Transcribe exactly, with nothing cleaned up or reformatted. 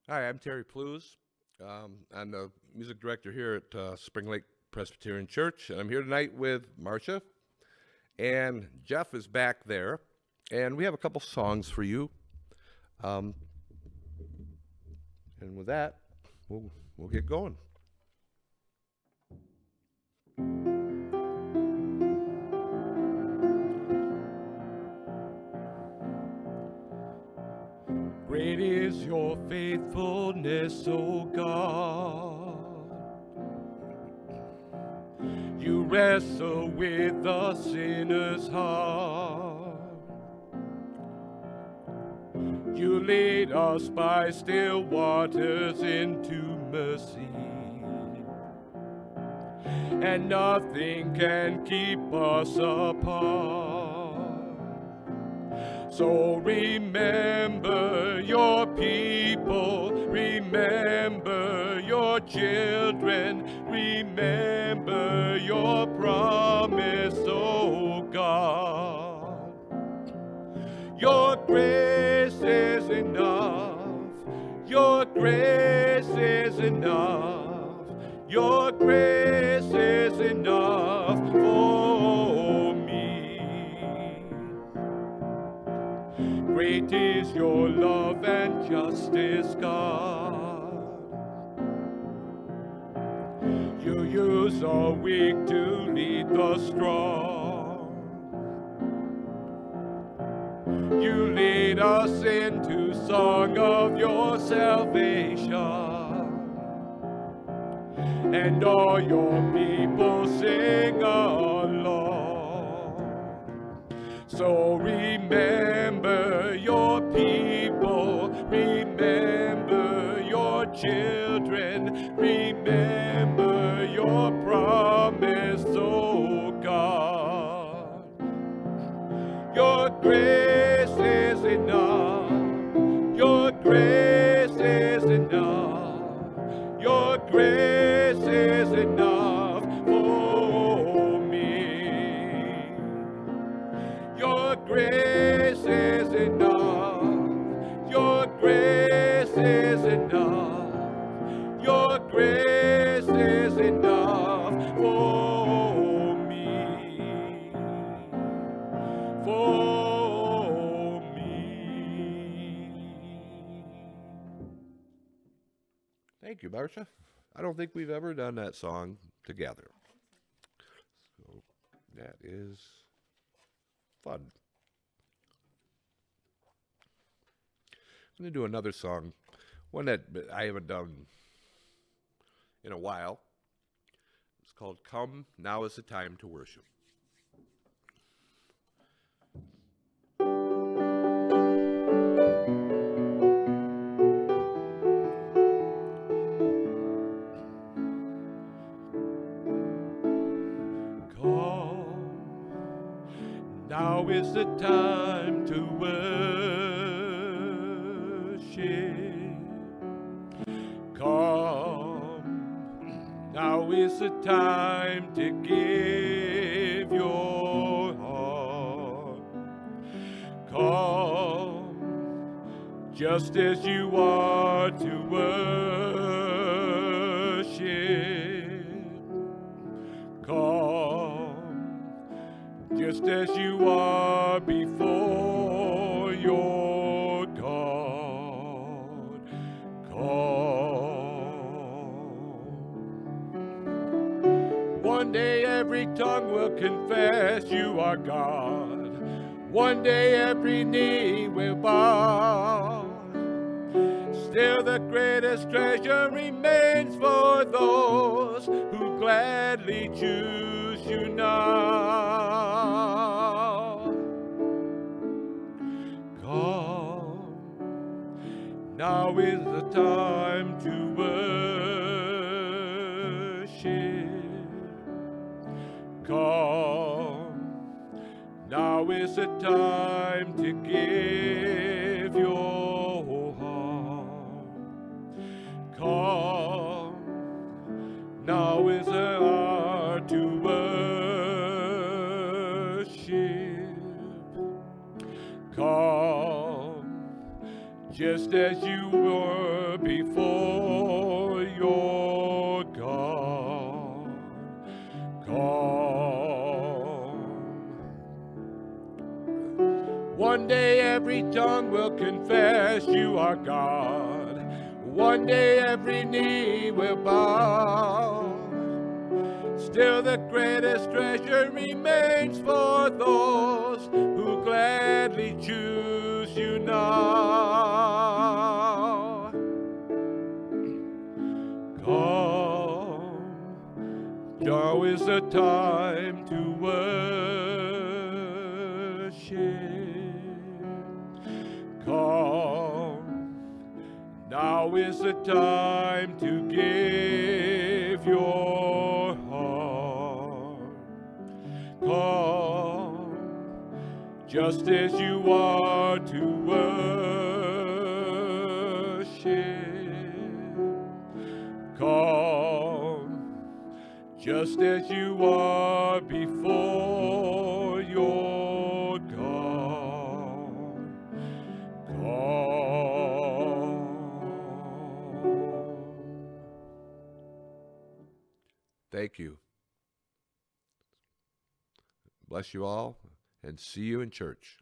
Hi, I'm Terry Plews. Um, I'm the music director here at uh, Spring Lake Presbyterian Church, and I'm here tonight with Marsha, and Jeff is back there, and we have a couple songs for you. Um, and with that, we'll we'll get going. Great is your faithfulness, O God. You wrestle with the sinner's heart. You lead us by still waters into mercy, and nothing can keep us apart. So remember your people, remember your children, remember your promise, oh God. Your grace is enough, your grace is enough, your grace is enough for me. Great is your love and justice, God. You use the weak to lead the strong. You lead us into song of your salvation, and all your people sing along. So remember your people, remember your children, remember your promise, oh God. Your grace is enough, your grace is enough, your grace is enough for me. Your grace is enough, your grace is enough, your grace is enough for me, for me. Thank you, Marsha. I don't think we've ever done that song together. So that is fun. I'm going to do another song, one that I haven't done in a while. It's called Come, Now is the Time to Worship. Come, now is the time to worship. Come, now is the time to give your heart. Come, just as you are to worship. Come, just as you are before your God. Come. One day every tongue will confess you are God. One day every knee will bow. Still the greatest treasure remains for those who gladly choose you now. Come, now is the time to worship. Come, now is the time to give your heart. Come, now is the hour to worship. Come, just as you were before your God. Come. One day every tongue will confess you are God. One day every knee will bow. Still the greatest treasure remains for those who gladly choose you now. Come, now is the time to worship. Come, now is the time to give your heart. Come, just as you are to worship. Come, just as you are before your God. Come. Thank you. Bless you all, and see you in church.